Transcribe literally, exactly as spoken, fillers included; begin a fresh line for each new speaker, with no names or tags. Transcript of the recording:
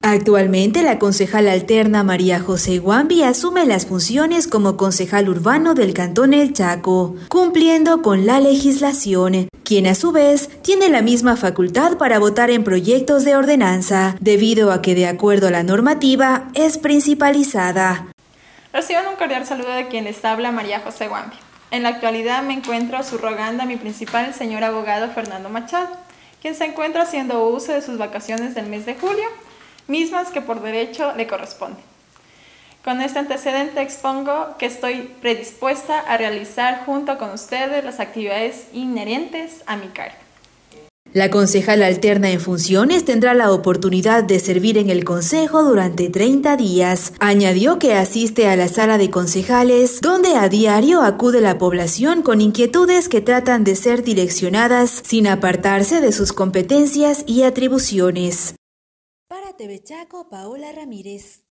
Actualmente, la concejal alterna María José Guambi asume las funciones como concejal urbano del Cantón El Chaco, cumpliendo con la legislación, quien a su vez tiene la misma facultad para votar en proyectos de ordenanza, debido a que de acuerdo a la normativa es principalizada.
Reciban un cordial saludo de quien les habla, María José Guambi. En la actualidad me encuentro subrogando a mi principal, el señor abogado Fernando Machado, quien se encuentra haciendo uso de sus vacaciones del mes de julio, mismas que por derecho le corresponden. Con este antecedente expongo que estoy predispuesta a realizar junto con ustedes las actividades inherentes a mi cargo.
La concejal alterna en funciones tendrá la oportunidad de servir en el consejo durante treinta días. Añadió que asiste a la sala de concejales, donde a diario acude la población con inquietudes que tratan de ser direccionadas sin apartarse de sus competencias y atribuciones.
Para T V Chaco, Paola Ramírez.